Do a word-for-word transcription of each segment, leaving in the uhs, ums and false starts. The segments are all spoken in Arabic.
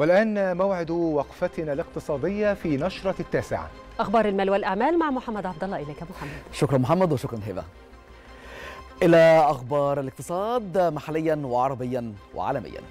والآن موعد وقفتنا الاقتصادية في نشرة التاسعة. أخبار المال والأعمال مع محمد عبد الله. إليك محمد. شكرا محمد وشكرا هبة. إلى أخبار الاقتصاد محليا وعربيا وعالميا.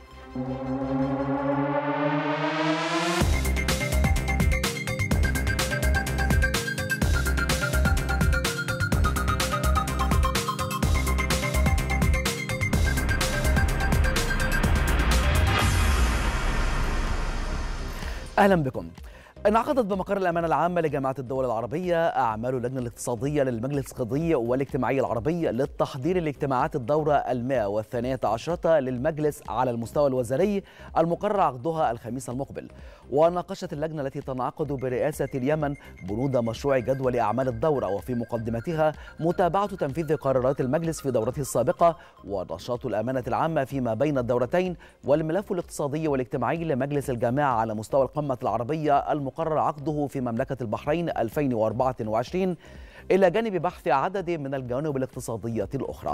أهلا بكم. انعقدت بمقر الأمانة العامة لجامعة الدول العربية أعمال اللجنة الاقتصادية للمجلس القضائي والاجتماعي العربي للتحضير لاجتماعات الدورة المائة والثانية عشرة للمجلس على المستوى الوزاري المقرر عقدها الخميس المقبل. وناقشت اللجنة التي تنعقد برئاسة اليمن بنود مشروع جدول أعمال الدورة، وفي مقدمتها متابعة تنفيذ قرارات المجلس في دورته السابقة ونشاط الأمانة العامة فيما بين الدورتين، والملف الاقتصادي والاجتماعي لمجلس الجامعة على مستوى القمة العربية المقرر عقده في مملكة البحرين ألفين وأربعة وعشرين، إلى جانب بحث عدد من الجوانب الاقتصادية الأخرى.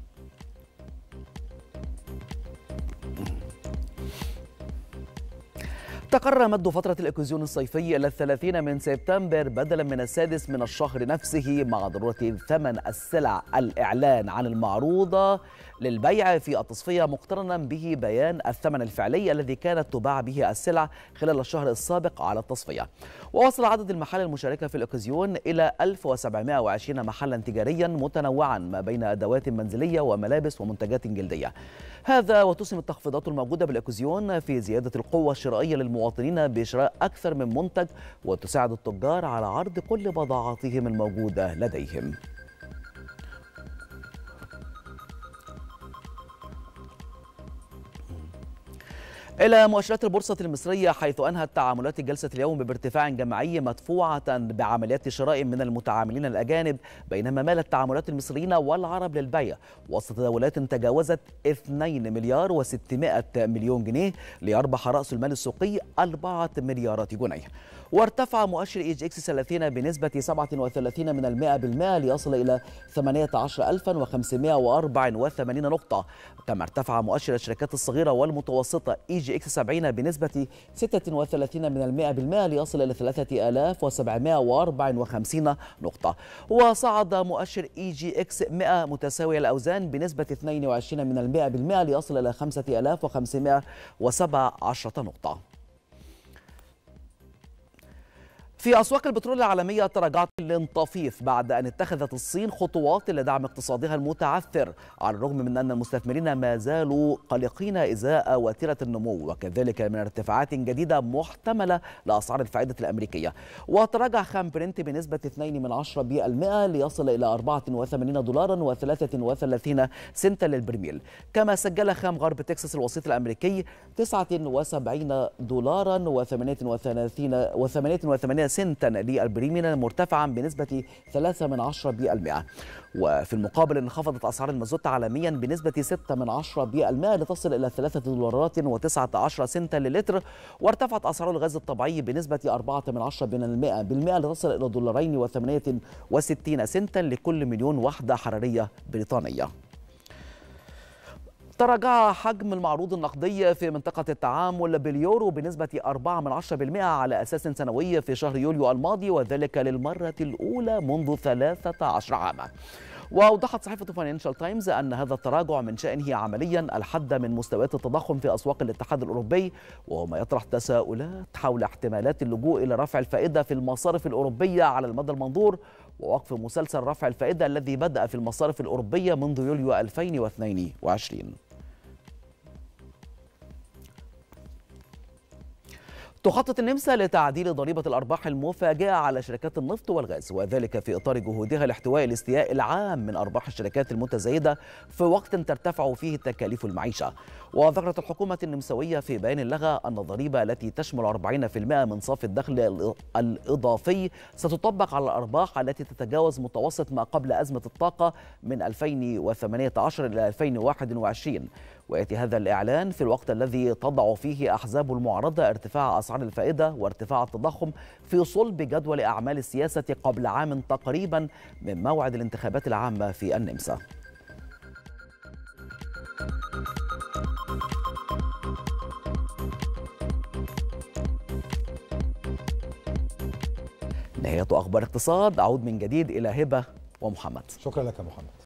تقرر مد فترة الإكوزيون الصيفي إلى الثلاثين من سبتمبر بدلا من السادس من الشهر نفسه، مع ضرورة ثمن السلع الإعلان عن المعروضة للبيع في التصفية مقترنا به بيان الثمن الفعلي الذي كانت تباع به السلع خلال الشهر السابق على التصفية. ووصل عدد المحال المشاركة في الإكوزيون إلى ألف وسبعمائة وعشرين محلا تجاريا متنوعا ما بين أدوات منزلية وملابس ومنتجات جلدية. هذا وتسهم التخفيضات الموجودة بالإكوزيون في زيادة القوة الشرائية للمواطنين بشراء أكثر من منتج، وتساعد التجار على عرض كل بضاعتهم الموجودة لديهم. إلى مؤشرات البورصة المصرية، حيث أنهت تعاملات جلسة اليوم بارتفاع جماعي مدفوعة بعمليات شراء من المتعاملين الأجانب، بينما مالت تعاملات المصريين والعرب للبيع وسط تداولات تجاوزت اثنين مليار وستمائة مليون جنيه، ليربح رأس المال السوقي أربعة مليارات جنيه. وارتفع مؤشر إي جي إكس ثلاثين بنسبة سبعة وثلاثين من المائة بالمائة ليصل إلى ثمانية عشر ألفا وخمسمائة وأربعة وثمانين نقطة. كما ارتفع مؤشر الشركات الصغيرة والمتوسطة إي جي إكس سبعين بنسبة ستة وثلاثين من المائة بالمائة ليصل إلى ثلاثة آلاف وسبعمائة وأربعة وخمسين نقطة. وصعد مؤشر إي جي إكس مائة متساوي الأوزان بنسبة اثنين وعشرين من المائة بالمائة ليصل إلى خمسة آلاف وخمسمائة وسبعة عشر نقطة. في أسواق البترول العالمية تراجعت الانطفيف بعد أن اتخذت الصين خطوات لدعم اقتصادها المتعثر، على الرغم من أن المستثمرين ما زالوا قلقين إزاء وتيرة النمو، وكذلك من ارتفاعات جديدة محتملة لأسعار الفائدة الأمريكية. وتراجع خام برنت بنسبة اثنين من عشرة بالمائة ليصل إلى أربعة وثمانين دولارا وثلاثة وثلاثين سنتا للبرميل. كما سجل خام غرب تكساس الوسيط الأمريكي تسعة وسبعين دولارا وثمانية وثمانين سنتا للبريميل، مرتفعا بنسبة ثلاثة من عشرة بالمائة. وفي المقابل انخفضت أسعار المازوت عالميا بنسبة ستة من عشرة بالمائة لتصل إلى ثلاثة دولارات وتسعة عشر سنتا للتر. وارتفعت أسعار الغاز الطبيعي بنسبة أربعة من عشرة من المائة بالمائة لتصل إلى دولارين وثمانية وستين سنتا لكل مليون وحدة حرارية بريطانية. تراجع حجم المعروض النقدي في منطقة التعامل باليورو بنسبة أربعة من عشرة بالمائة على أساس سنوي في شهر يوليو الماضي، وذلك للمرة الأولى منذ ثلاثة عشر عاما. وأوضحت صحيفة فاينانشال تايمز أن هذا التراجع من شأنه عمليا الحد من مستويات التضخم في أسواق الاتحاد الأوروبي، وهو ما يطرح تساؤلات حول احتمالات اللجوء إلى رفع الفائدة في المصارف الأوروبية على المدى المنظور، ووقف مسلسل رفع الفائدة الذي بدأ في المصارف الأوروبية منذ يوليو ألفين واثنين وعشرين. تخطط النمسا لتعديل ضريبة الأرباح المفاجئة على شركات النفط والغاز، وذلك في إطار جهودها لاحتواء الاستياء العام من أرباح الشركات المتزايدة في وقت ترتفع فيه تكاليف المعيشة. وذكرت الحكومة النمساوية في بيان لها أن الضريبة التي تشمل أربعين بالمائة من صافي الدخل الإضافي ستطبق على الأرباح التي تتجاوز متوسط ما قبل أزمة الطاقة من ألفين وثمانية عشر إلى ألفين وواحد وعشرين. ويأتي هذا الإعلان في الوقت الذي تضع فيه أحزاب المعارضة ارتفاع أسعار الفائدة وارتفاع التضخم في صلب جدول أعمال السياسة قبل عام تقريبا من موعد الانتخابات العامة في النمسا. نهاية أخبار اقتصاد. أعود من جديد إلى هبة ومحمد. شكرا لك يا محمد.